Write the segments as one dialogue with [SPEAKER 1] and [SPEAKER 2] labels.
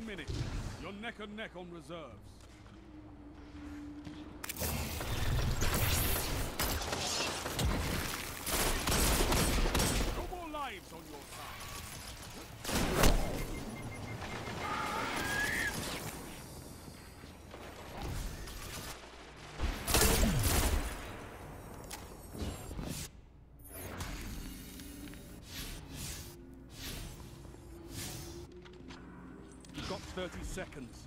[SPEAKER 1] minute. You're neck and neck on reserves. No more lives on your side. You've got 30 seconds.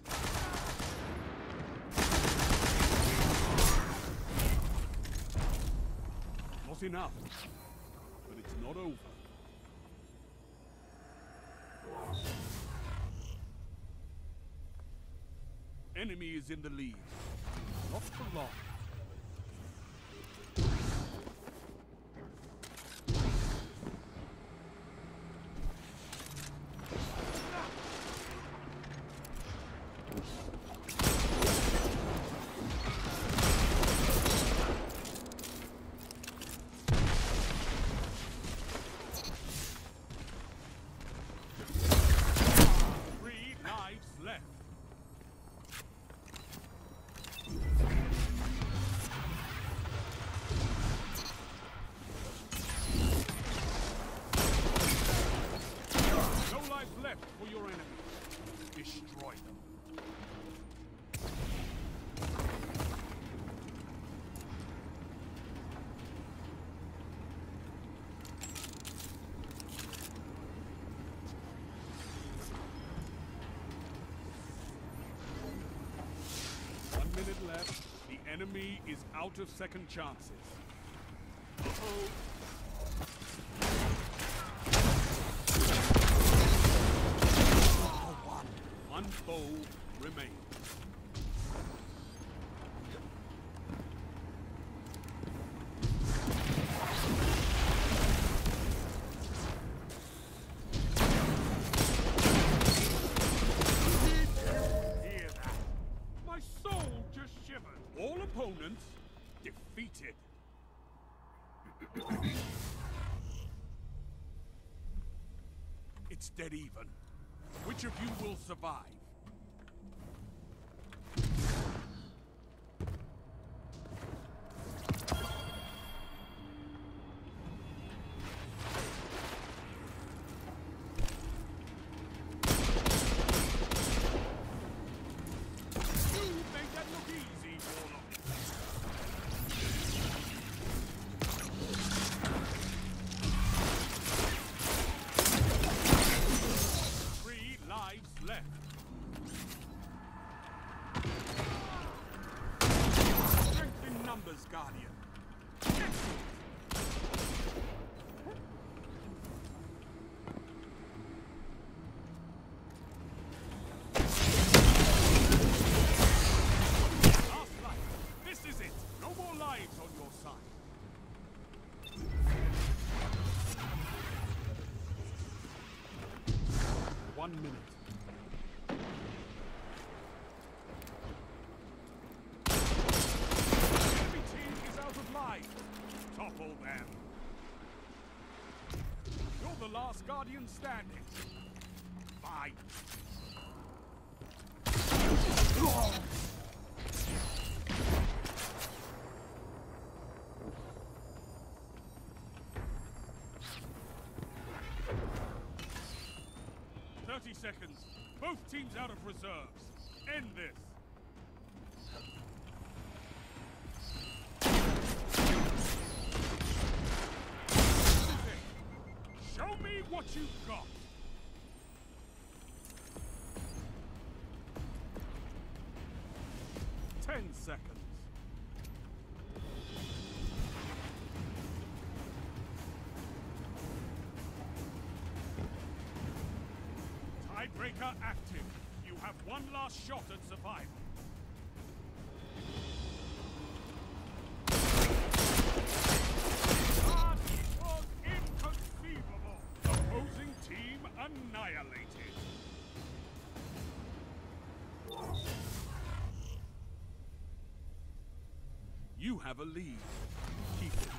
[SPEAKER 1] Not enough, but it's not over. Enemy is in the lead. Not for long. For your enemy. Destroy them. One minute left. The enemy is out of second chances. Uh-oh. One foe remains. Hear that? My soul just shivered. All opponents defeated. It's dead even. Which of you will survive? You make that look easy, Warlock. Left. Strength in numbers, Guardian. Last life. This is it. No more lives on your side. 1 minute. Topple them. You're the last Guardian standing. Fight. "30 seconds. Both teams out of reserves. End this. Show me what you've got! Ten seconds. Tiebreaker active. You have one last shot at survival. Opposing team annihilated. You have a lead. Keep it.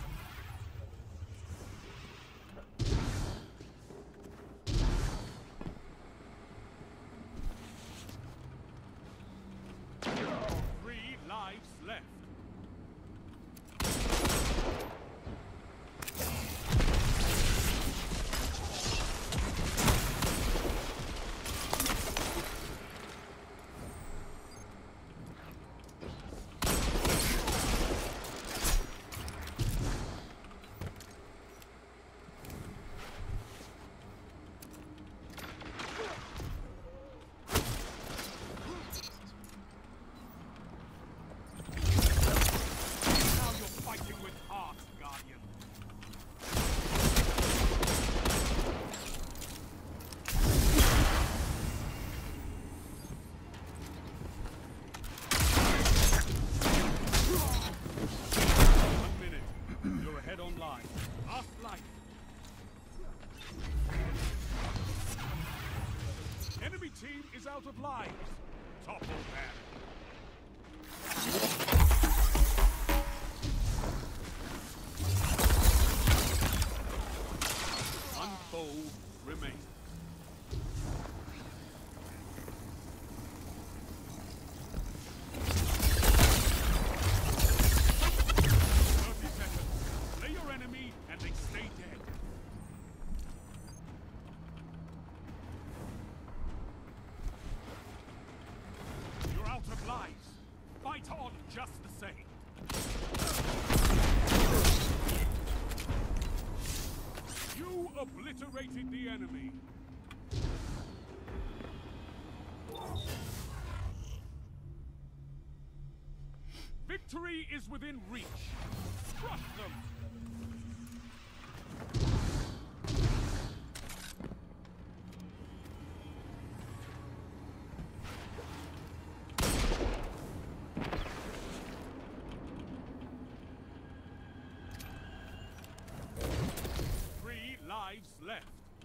[SPEAKER 1] lives. Fight on just the same. You obliterated the enemy. Victory is within reach. Crush them. Lives left.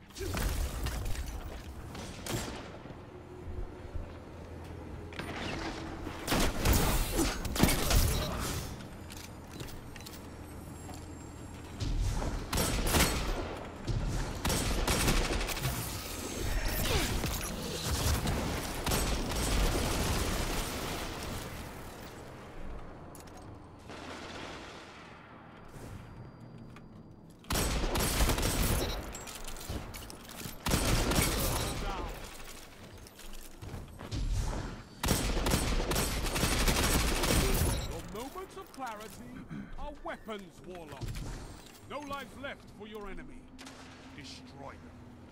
[SPEAKER 1] Clarity are weapons, Warlock. No lives left for your enemy. Destroy them.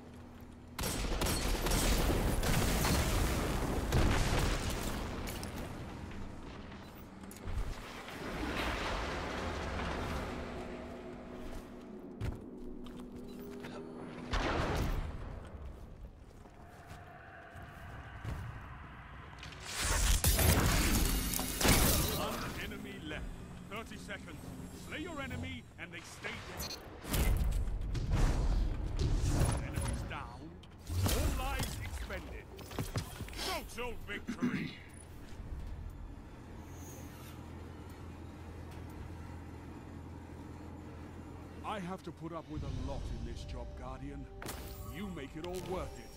[SPEAKER 1] One enemy left. 30 seconds. Slay your enemy and they stay dead. Enemies down. All lives expended. Total victory! I have to put up with a lot in this job, Guardian. You make it all worth it.